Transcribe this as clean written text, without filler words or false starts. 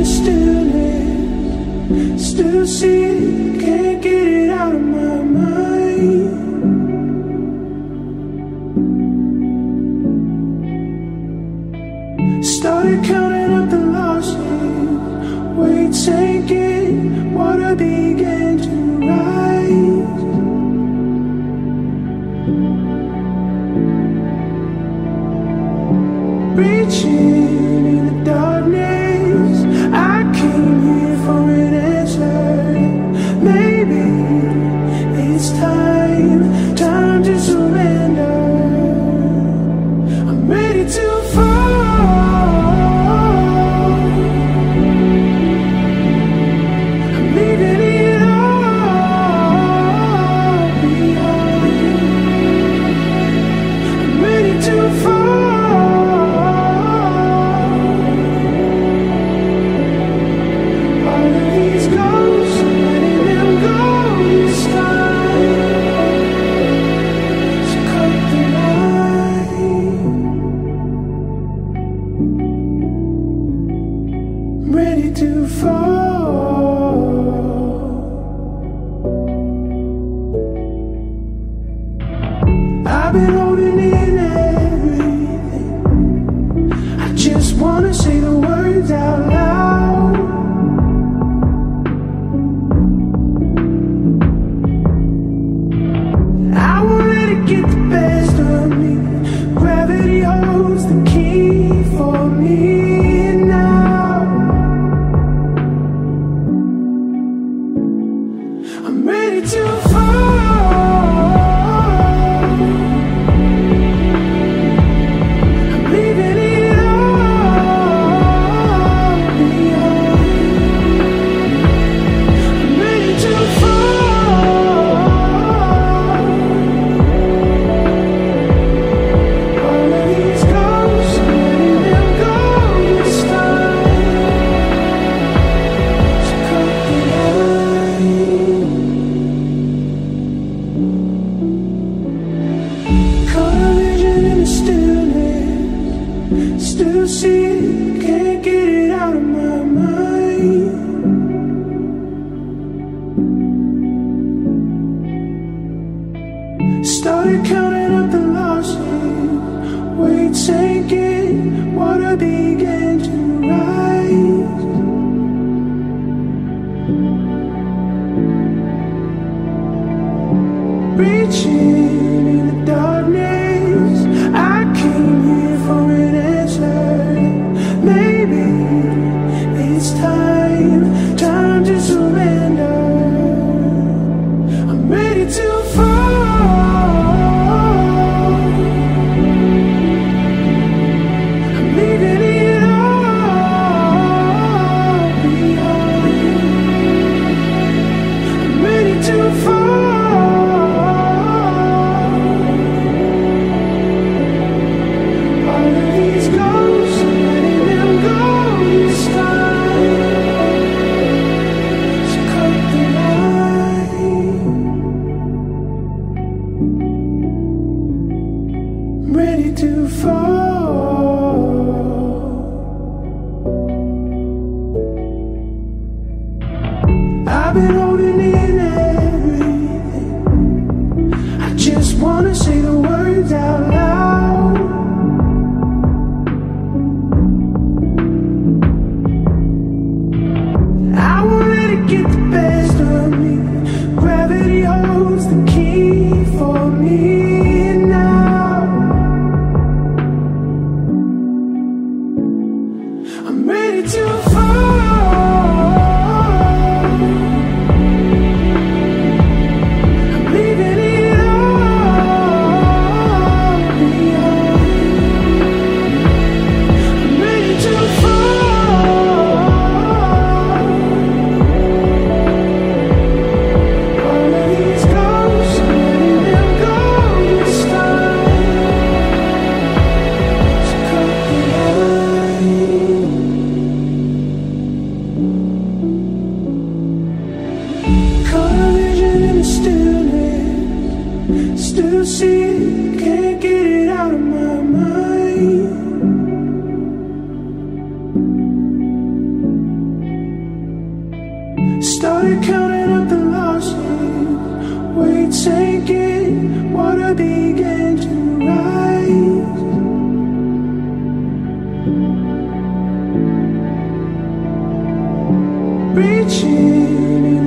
the stillness, still see it, can't get it out of my mind. Started counting up the losses, weight sinking, water began to rise. Reaching in the darkness, I came here for an answer. Maybe it's time to surrender. I'm ready to fall. I'm leaving it all behind. I'm ready to fall. Ready to fall. I've been holding in everything. I just wanna say the words out loud. I won't let it get the best of me. Gravity holds the key for me now. I'm ready to fall. I'm leaving it all behind. I'm ready to fall. All of these ghosts, I'm letting them go this time. So cut the line. Caught a vision in the stillness, still see it, can't get it out of my mind. Started counting up the losses, weight sinking, water began to rise. Reaching in the darkness, I came here for an answer. Maybe it's time to surrender. I'm ready to fall. I'm leaving it all behind. I'm ready to fall. Ready to fall. I've been holding in everything. I just wanna say the words out loud. I won't let it get the best of me. Gravity holds the key for me now. I'm ready to fall. I'm leaving it all behind. I'm ready to fall. All of these ghosts, I'm letting them go this time. So cut the line. Caught a vision in the stillness, still see it, can't get it out of my mind. started counting up the losses. Weight sinking, water began to rise. Reaching